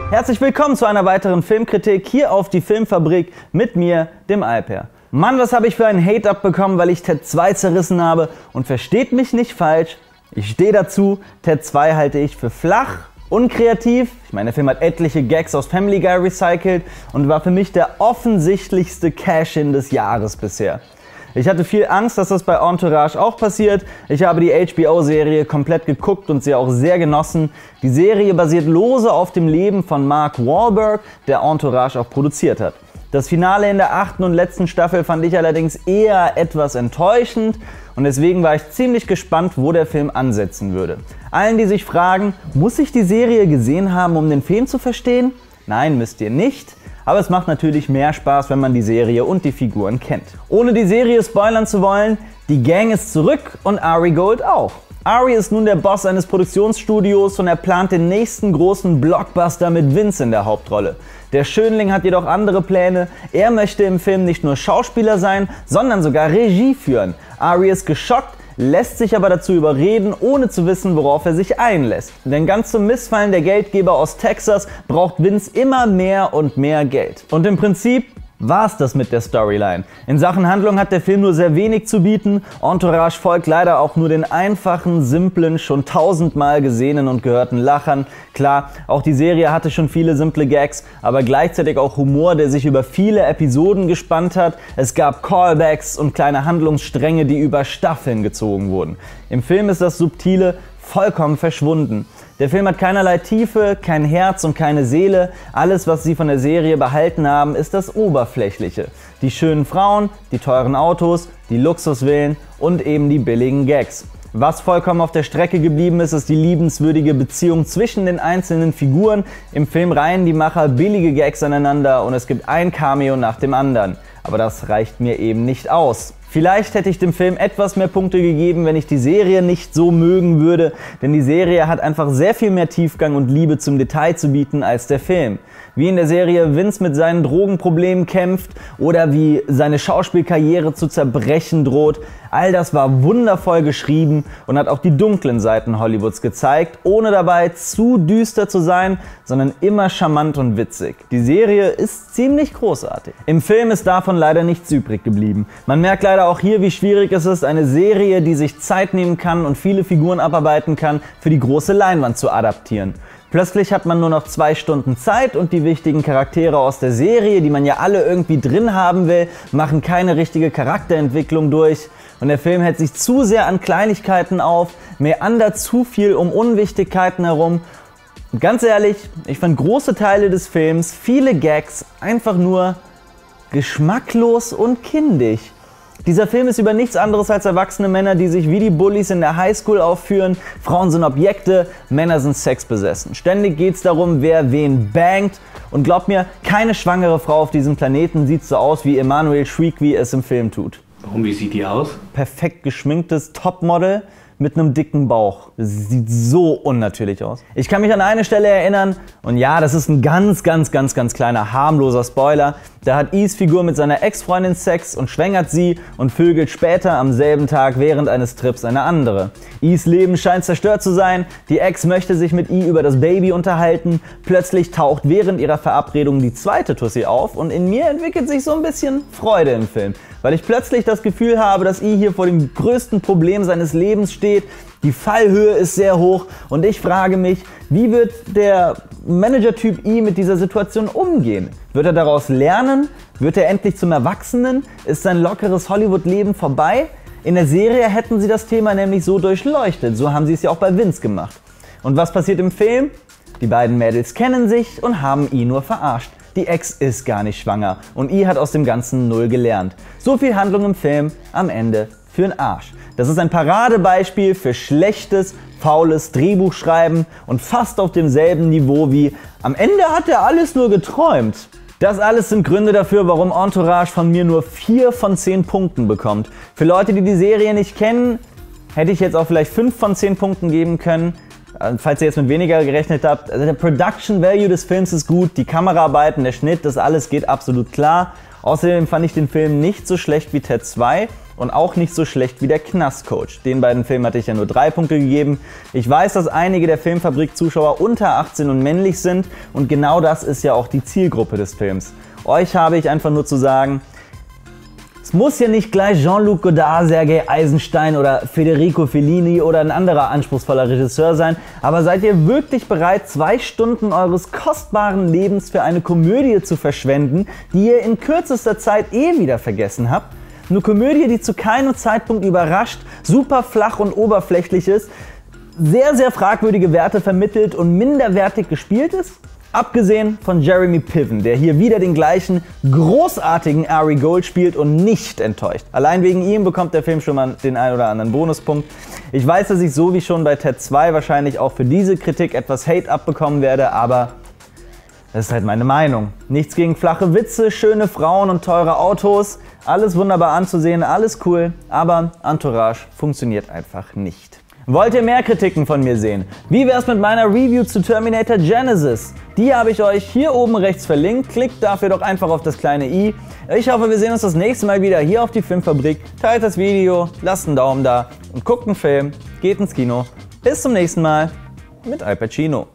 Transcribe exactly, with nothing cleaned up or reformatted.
Herzlich willkommen zu einer weiteren Filmkritik hier auf die Filmfabrik mit mir, dem Alper. Mann, was habe ich für einen Hate abbekommen, weil ich Ted zwei zerrissen habe, und versteht mich nicht falsch, ich stehe dazu, Ted zwei halte ich für flach, unkreativ. Ich meine, der Film hat etliche Gags aus Family Guy recycelt und war für mich der offensichtlichste Cash-In des Jahres bisher. Ich hatte viel Angst, dass das bei Entourage auch passiert. Ich habe die H B O-Serie komplett geguckt und sie auch sehr genossen. Die Serie basiert lose auf dem Leben von Mark Wahlberg, der Entourage auch produziert hat. Das Finale in der achten und letzten Staffel fand ich allerdings eher etwas enttäuschend und deswegen war ich ziemlich gespannt, wo der Film ansetzen würde. Allen, die sich fragen, muss ich die Serie gesehen haben, um den Film zu verstehen? Nein, müsst ihr nicht. Aber es macht natürlich mehr Spaß, wenn man die Serie und die Figuren kennt. Ohne die Serie spoilern zu wollen, die Gang ist zurück und Ari Gold auch. Ari ist nun der Boss eines Produktionsstudios und er plant den nächsten großen Blockbuster mit Vince in der Hauptrolle. Der Schönling hat jedoch andere Pläne. Er möchte im Film nicht nur Schauspieler sein, sondern sogar Regie führen. Ari ist geschockt, lässt sich aber dazu überreden, ohne zu wissen, worauf er sich einlässt. Denn ganz zum Missfallen der Geldgeber aus Texas braucht Vince immer mehr und mehr Geld. Und im Prinzip war es das mit der Storyline. In Sachen Handlung hat der Film nur sehr wenig zu bieten. Entourage folgt leider auch nur den einfachen, simplen, schon tausendmal gesehenen und gehörten Lachern. Klar, auch die Serie hatte schon viele simple Gags, aber gleichzeitig auch Humor, der sich über viele Episoden gespannt hat. Es gab Callbacks und kleine Handlungsstränge, die über Staffeln gezogen wurden. Im Film ist das Subtile vollkommen verschwunden. Der Film hat keinerlei Tiefe, kein Herz und keine Seele. Alles, was sie von der Serie behalten haben, ist das Oberflächliche. Die schönen Frauen, die teuren Autos, die Luxusvillen und eben die billigen Gags. Was vollkommen auf der Strecke geblieben ist, ist die liebenswürdige Beziehung zwischen den einzelnen Figuren. Im Film reihen die Macher billige Gags aneinander und es gibt ein Cameo nach dem anderen. Aber das reicht mir eben nicht aus. Vielleicht hätte ich dem Film etwas mehr Punkte gegeben, wenn ich die Serie nicht so mögen würde, denn die Serie hat einfach sehr viel mehr Tiefgang und Liebe zum Detail zu bieten als der Film. Wie in der Serie Vince mit seinen Drogenproblemen kämpft oder wie seine Schauspielkarriere zu zerbrechen droht, all das war wundervoll geschrieben und hat auch die dunklen Seiten Hollywoods gezeigt, ohne dabei zu düster zu sein, sondern immer charmant und witzig. Die Serie ist ziemlich großartig. Im Film ist davon leider nichts übrig geblieben. Man merkt leider auch hier, wie schwierig es ist, eine Serie, die sich Zeit nehmen kann und viele Figuren abarbeiten kann, für die große Leinwand zu adaptieren. Plötzlich hat man nur noch zwei Stunden Zeit und die wichtigen Charaktere aus der Serie, die man ja alle irgendwie drin haben will, machen keine richtige Charakterentwicklung durch. Und der Film hält sich zu sehr an Kleinigkeiten auf, meandert zu viel um Unwichtigkeiten herum. Und ganz ehrlich, ich fand große Teile des Films, viele Gags, einfach nur geschmacklos und kindisch. Dieser Film ist über nichts anderes als erwachsene Männer, die sich wie die Bullies in der Highschool aufführen. Frauen sind Objekte, Männer sind sexbesessen. Ständig geht es darum, wer wen bangt. Und glaubt mir, keine schwangere Frau auf diesem Planeten sieht so aus, wie Emmanuel Chriqui es im Film tut. Warum, wie sieht die aus? Perfekt geschminktes Topmodel mit einem dicken Bauch. Das sieht so unnatürlich aus. Ich kann mich an eine Stelle erinnern, und ja, das ist ein ganz, ganz, ganz, ganz kleiner, harmloser Spoiler. Da hat Is Figur mit seiner Ex-Freundin Sex und schwängert sie und vögelt später am selben Tag während eines Trips eine andere. Is Leben scheint zerstört zu sein, die Ex möchte sich mit I über das Baby unterhalten, plötzlich taucht während ihrer Verabredung die zweite Tussi auf und in mir entwickelt sich so ein bisschen Freude im Film, weil ich plötzlich das Gefühl habe, dass I hier vor dem größten Problem seines Lebens steht. Die Fallhöhe ist sehr hoch und ich frage mich, wie wird der Manager-Typ I mit dieser Situation umgehen? Wird er daraus lernen? Wird er endlich zum Erwachsenen? Ist sein lockeres Hollywood-Leben vorbei? In der Serie hätten sie das Thema nämlich so durchleuchtet, so haben sie es ja auch bei Vince gemacht. Und was passiert im Film? Die beiden Mädels kennen sich und haben I nur verarscht. Die Ex ist gar nicht schwanger und I hat aus dem Ganzen null gelernt. So viel Handlung im Film, am Ende für'n Arsch. Das ist ein Paradebeispiel für schlechtes, faules Drehbuchschreiben und fast auf demselben Niveau wie am Ende hat er alles nur geträumt. Das alles sind Gründe dafür, warum Entourage von mir nur vier von zehn Punkten bekommt. Für Leute, die die Serie nicht kennen, hätte ich jetzt auch vielleicht fünf von zehn Punkten geben können. Falls ihr jetzt mit weniger gerechnet habt, also der Production Value des Films ist gut, die Kameraarbeiten, der Schnitt, das alles geht absolut klar. Außerdem fand ich den Film nicht so schlecht wie Ted zwei. und auch nicht so schlecht wie der Knastcoach. Den beiden Filmen hatte ich ja nur drei Punkte gegeben. Ich weiß, dass einige der Filmfabrik-Zuschauer unter achtzehn und männlich sind und genau das ist ja auch die Zielgruppe des Films. Euch habe ich einfach nur zu sagen, es muss ja nicht gleich Jean-Luc Godard, Sergei Eisenstein oder Federico Fellini oder ein anderer anspruchsvoller Regisseur sein, aber seid ihr wirklich bereit, zwei Stunden eures kostbaren Lebens für eine Komödie zu verschwenden, die ihr in kürzester Zeit eh wieder vergessen habt? Eine Komödie, die zu keinem Zeitpunkt überrascht, super flach und oberflächlich ist, sehr, sehr fragwürdige Werte vermittelt und minderwertig gespielt ist? Abgesehen von Jeremy Piven, der hier wieder den gleichen großartigen Ari Gold spielt und nicht enttäuscht. Allein wegen ihm bekommt der Film schon mal den einen oder anderen Bonuspunkt. Ich weiß, dass ich so wie schon bei Ted zwei wahrscheinlich auch für diese Kritik etwas Hate abbekommen werde, aber das ist halt meine Meinung. Nichts gegen flache Witze, schöne Frauen und teure Autos. Alles wunderbar anzusehen, alles cool, aber Entourage funktioniert einfach nicht. Wollt ihr mehr Kritiken von mir sehen? Wie wär's mit meiner Review zu Terminator Genisys? Die habe ich euch hier oben rechts verlinkt. Klickt dafür doch einfach auf das kleine i. Ich hoffe, wir sehen uns das nächste Mal wieder hier auf die Filmfabrik. Teilt das Video, lasst einen Daumen da und guckt einen Film, geht ins Kino. Bis zum nächsten Mal mit Al Pacino.